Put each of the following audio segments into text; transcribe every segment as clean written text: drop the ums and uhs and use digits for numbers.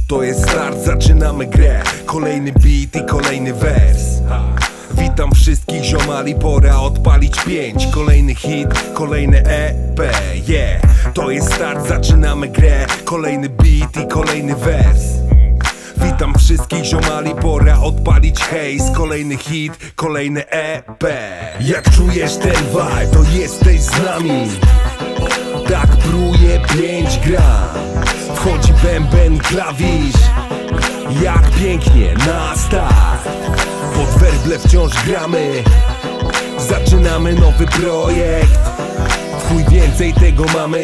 To jest start, zaczynamy grę. Kolejny beat i kolejny wers. Witam wszystkich ziomali, pora odpalić 5. Kolejny hit, kolejny EP, yeah. To jest start, zaczynamy grę. Kolejny beat i kolejny wers. Witam wszystkich ziomali, pora odpalić hejs. Kolejny hit, kolejny EP. Jak czujesz ten vibe, to jesteś z nami. Tak bruje 5 gram. Wchodzi bęben, klawisz. Jak pięknie na start. Pod werble wciąż gramy. Zaczynamy nowy projekt. W chuj więcej tego mamy,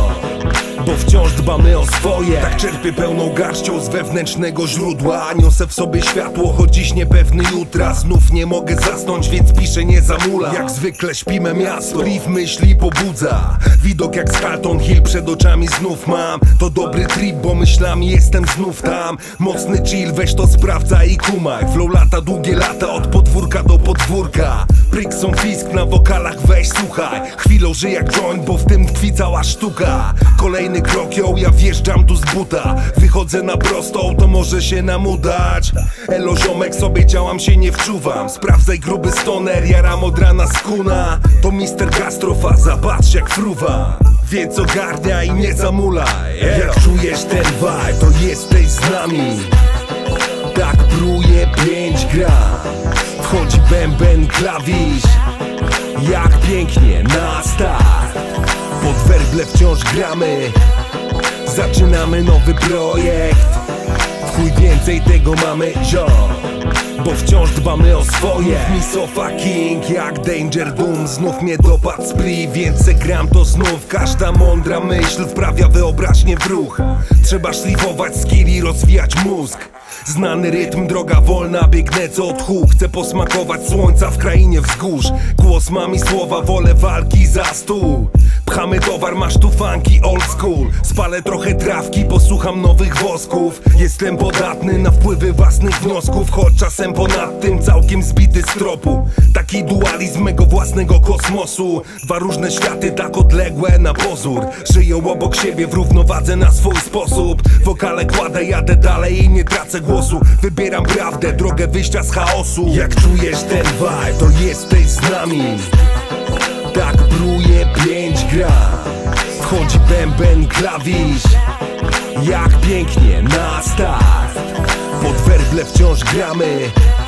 bo wciąż dbamy o swoje. Tak czerpię pełną garścią z wewnętrznego źródła. Niosę w sobie światło, choć dziś niepewny jutra. Znów nie mogę zasnąć, więc piszę, nie zamula. Jak zwykle śpimy miasto, riff myśli pobudza. Widok jak z Halton Hill przed oczami znów mam. To dobry trip, bo myślami jestem znów tam. Mocny chill, weź to sprawdza i kumaj. Flow lata, długie lata, od podwórka do podwórka. Prikson fisk na wokalach, weź słuchaj. Chwilą żyję jak joint, bo w tym tkwi cała sztuka. Kolejny krok, ja wjeżdżam tu z buta. Wychodzę na prostą, to może się nam udać. Elo ziomek, sobie działam, się nie wczuwam. Sprawdzaj gruby stoner, jaram od rana skuna. To Mister Gastrofaza, patrz jak fruwa. Więc ogarniaj i nie zamulaj. Jak czujesz ten vibe, to jesteś z nami. Tak bruje 5 gram. Wchodzi bęben, klawisz. Jak pięknie na start. Pod werble wciąż gramy. Zaczynamy nowy projekt. W chuj więcej tego mamy, bo wciąż dbamy o swoje. Mów mi Sofa King, jak Danger Doom. Znów mnie dopadł spree, więc gram to znów. Każda mądra myśl wprawia wyobraźnię w ruch. Trzeba szlifować skill i rozwijać mózg. Znany rytm, droga wolna, biegnę co od tchu. Chcę posmakować słońca w krainie wzgórz. Głos mam i słowa, wolę walki za stół. Pchamy towar, masz tu funky old school. Spalę trochę trawki, posłucham nowych wosków. Jestem podatny na wpływy własnych wniosków, choć czasem ponad tym całkiem zbity z tropu. Taki dualizm mego własnego kosmosu. Dwa różne światy tak odległe na pozór. Żyją obok siebie w równowadze na swój sposób. Wokale kładę, jadę dalej i nie tracę głosu. Wybieram prawdę, drogę wyjścia z chaosu. Jak czujesz ten vibe, to jesteś z nami. Tak bruje 5 gram. Wchodzi bęben, klawisz. Jak pięknie na start. Pod werble wciąż gramy.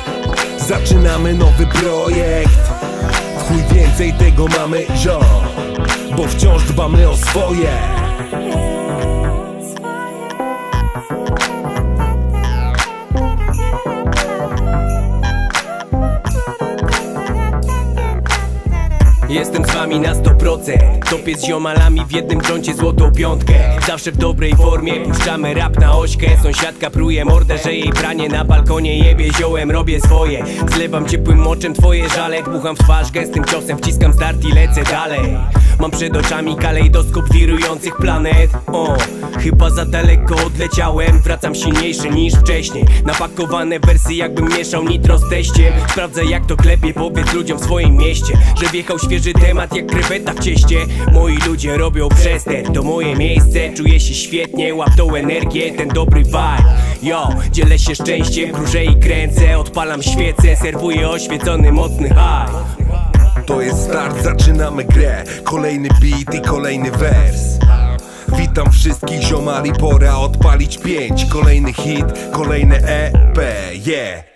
Zaczynamy nowy projekt. W chuj więcej tego mamy, bo wciąż dbamy o swoje. Jestem z wami na 100%. Topię z ziomalami w jednym dżoncie złotą piątkę. Zawsze w dobrej formie, puszczamy rap na ośkę. Sąsiadka pruje mordę, że jej pranie na balkonie jebie ziołem, robię swoje. Zlewam ciepłym moczem twoje żale. Dmucham w twarz gęstym ciosem, wciskam start i lecę dalej. Mam przed oczami kalejdoskop wirujących planet. Chyba za daleko odleciałem. Wracam silniejszy niż wcześniej. Napakowane wersy jakbym mieszał nitro z teściem. Sprawdzę jak to klepie, powiedz ludziom w swoim mieście, że wjechał świeży temat jak kreweta w cieście. Moi ludzie robią przester, to moje miejsce. Czuję się świetnie, łap tą energię, ten dobry vibe. Dzielę się szczęściem, krużę i kręcę. Odpalam świecę, serwuję oświecony mocny hype. To jest start, zaczynamy grę. Kolejny beat i kolejny wers. Witam wszystkich ziomali, pora odpalić 5. Kolejny hit, kolejny EP, yeah.